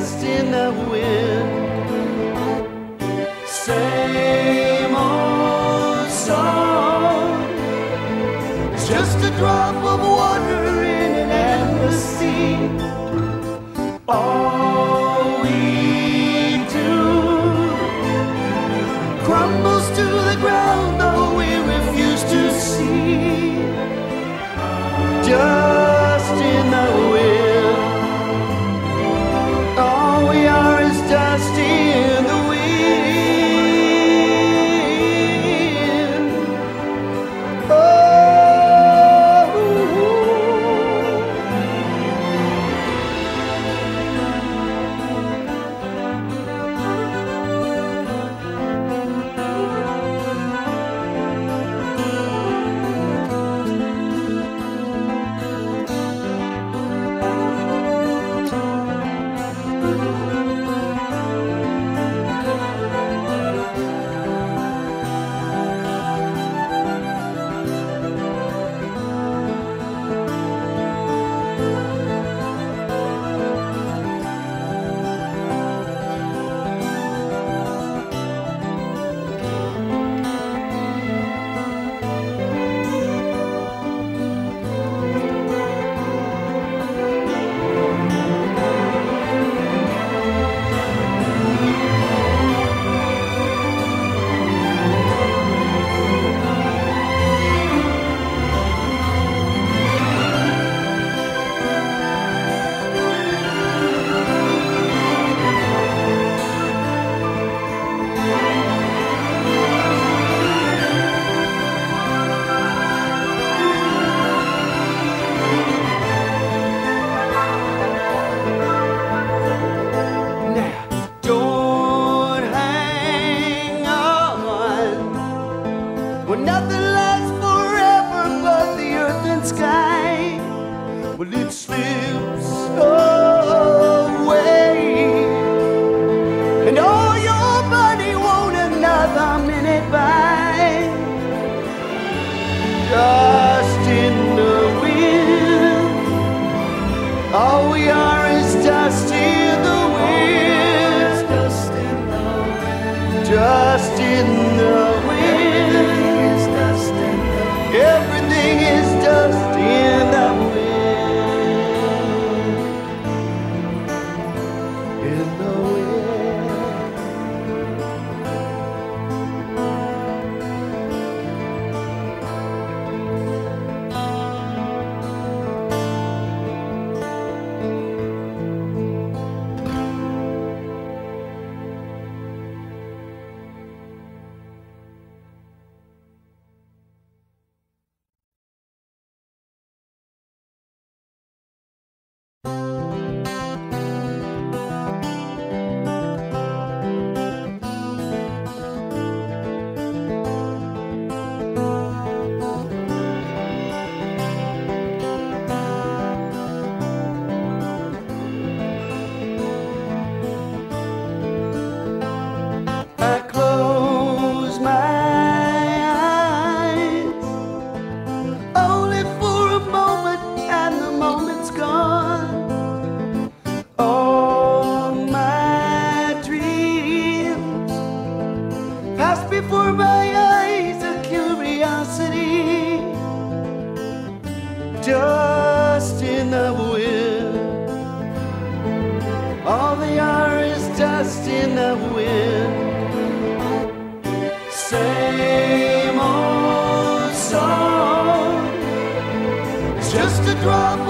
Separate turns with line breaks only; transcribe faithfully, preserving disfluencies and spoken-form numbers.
dust in the wind. Same old song, it's just a drop of water in an endless sea. All we do crumbles to the ground, though we refuse to see. Dust in the wind, all we are is dust in the wind. Oh, well, nothing lasts forever but the earth and sky. Well, it slips away, and all your money won't another minute buy. Dust in the wind, all we are is dust in the wind. Dust in the wind, dust in the wind. Everything is dust in the wind, in the before my eyes a curiosity. Dust in the wind, all they are is dust in the wind. Same old song, it's just a drop